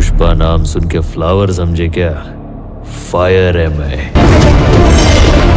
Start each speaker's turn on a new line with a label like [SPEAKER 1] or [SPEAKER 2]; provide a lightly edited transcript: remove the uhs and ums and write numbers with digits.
[SPEAKER 1] पुष्पा नाम सुन के फ्लावर समझे क्या? फायर है मैं।